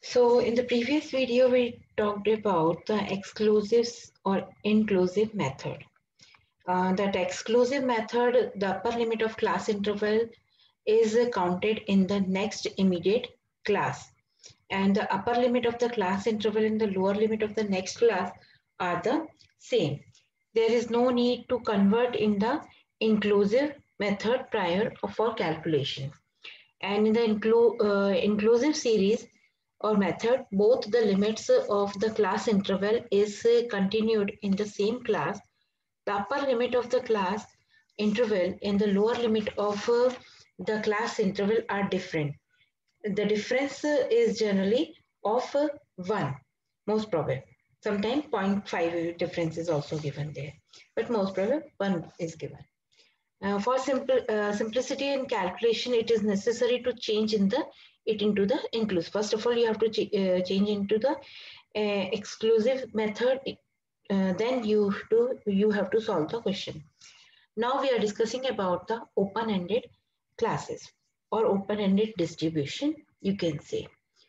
So in the previous video, we talked about the exclusive or inclusive method. That exclusive method, the upper limit of class interval is counted in the next immediate class. And the upper limit of the class interval and the lower limit of the next class are the same. There is no need to convert in the inclusive method prior for calculation. And in the inclusive series or method, both the limits of the class interval is continued in the same class. The upper limit of the class interval and the lower limit of the class interval are different. The difference is generally of 1, most probably. Sometimes 0.5 difference is also given there, but most probably 1 is given. For simplicity in calculation, it is necessary to change it into the inclusive. First of all, you have to change into the exclusive method. Then you have to solve the question. Now we are discussing about the open-ended classes or open-ended distribution, you can say.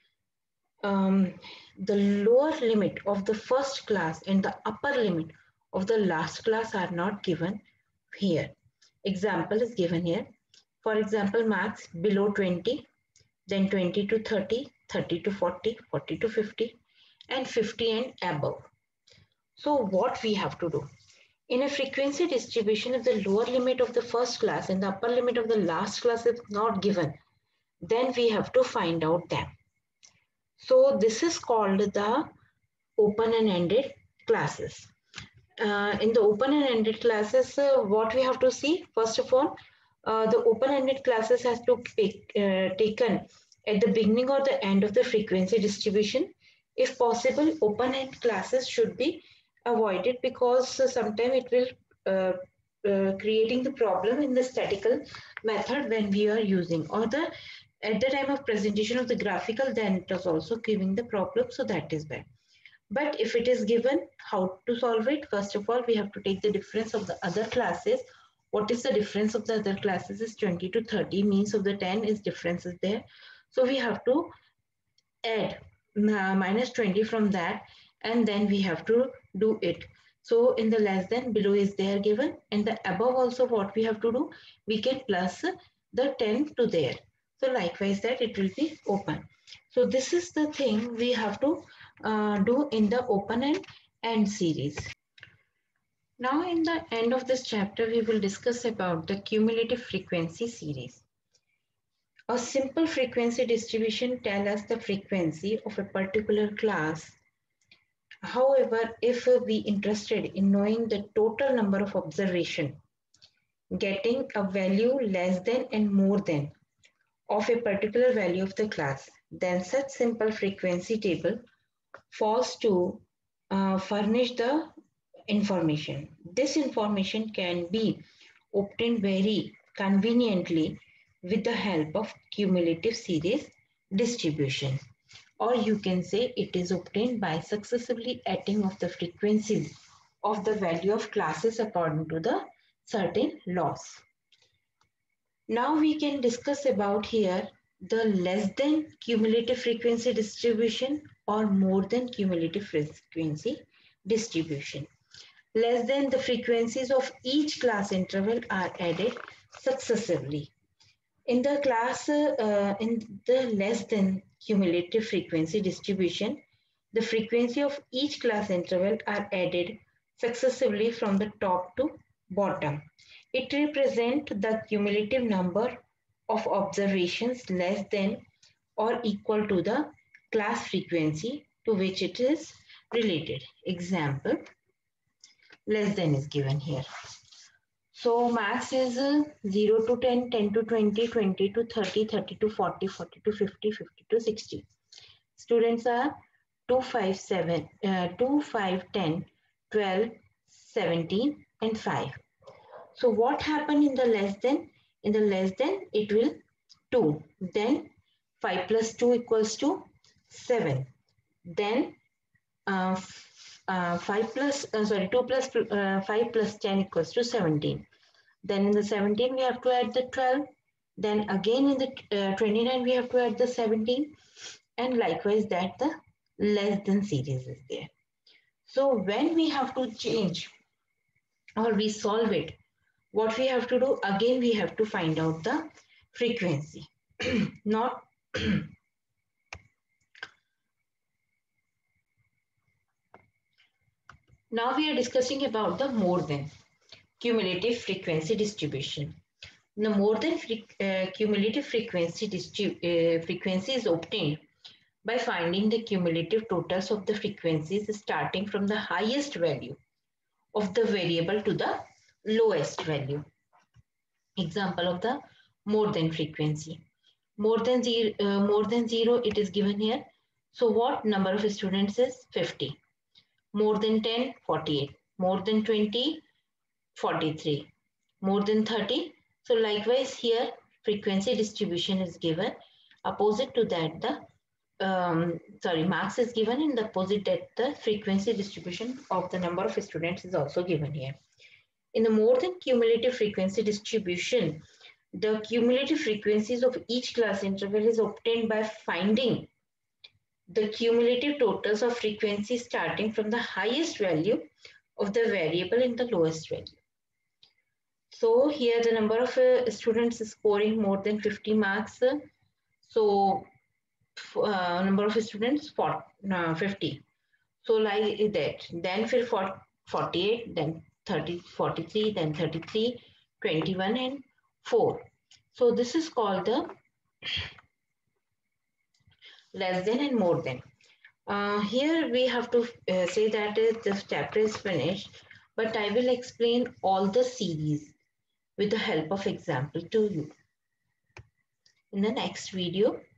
The lower limit of the first class and the upper limit of the last class are not given here. Example is given here. For example, max below 20, then 20 to 30, 30 to 40, 40 to 50, and 50 and above. So what we have to do? In a frequency distribution, if the lower limit of the first class and the upper limit of the last class is not given, then we have to find out them. So this is called the open and ended classes. In the open and ended classes, what we have to see, first of all, the open-ended classes has to be taken at the beginning or the end of the frequency distribution. If possible, open-end classes should be avoided because sometimes it will creating the problem in the statistical method when we are using, or the at the time of presentation of the graphical, then it is also giving the problem, so that is bad. But if it is given, how to solve it? First of all, we have to take the difference of the other classes. What is the difference of the other classes is 20 to 30, means of the 10 is difference is there. So we have to add minus 20 from that, and then we have to do it. So in the less than, below is there given, and the above also what we have to do, we can plus the 10 to there. So likewise that it will be open. So this is the thing we have to do in the open and end series. Now in the end of this chapter, we will discuss about the cumulative frequency series. A simple frequency distribution tells us the frequency of a particular class. However, if we interested in knowing the total number of observation, getting a value less than and more than of a particular value of the class, then such simple frequency table falls to furnish the information. This information can be obtained very conveniently with the help of cumulative series distribution, or you can say it is obtained by successively adding of the frequencies of the value of classes according to the certain laws. Now we can discuss about here the less than cumulative frequency distribution or more than cumulative frequency distribution. Less than, the frequencies of each class interval are added successively. In the less than cumulative frequency distribution, the frequency of each class interval are added successively from the top to bottom. It represents the cumulative number of observations less than or equal to the class frequency to which it is related. Example, less than is given here. So max is 0 to 10, 10 to 20, 20 to 30, 30 to 40, 40 to 50, 50 to 60. Students are 2, 5, 7, 2, 5, 10, 12, 17 and 5. So what happened in the less than? In the less than, it will 2. Then 5 plus 2 equals to 7. Then 2 plus 5 plus 10 equals to 17. Then in the 17 we have to add the 12. Then again in the 29 we have to add the 17. and likewise that the less than series is there. So when we have to change or we solve it, what we have to do, again we have to find out the frequency. Not now we are discussing about the more than cumulative frequency distribution. The more than cumulative frequency is obtained by finding the cumulative totals of the frequencies starting from the highest value of the variable to the lowest value. Example of the more than frequency. More than zero, it is given here. So what number of students is 50? More than 10, 48. More than 20, 43. More than 30. So likewise here, frequency distribution is given. Opposite to that, the marks is given, in the opposite that the frequency distribution of the number of students is also given here. In the more than cumulative frequency distribution, the cumulative frequencies of each class interval is obtained by finding the cumulative totals of frequencies starting from the highest value of the variable in the lowest value. So here the number of students scoring more than 50 marks. So number of students 50. So like that. Then for 48, then 30, 43, then 33, 21 and 4. So this is called the less than and more than. Here we have to say that this chapter is finished, but I will explain all the series with the help of example to you in the next video.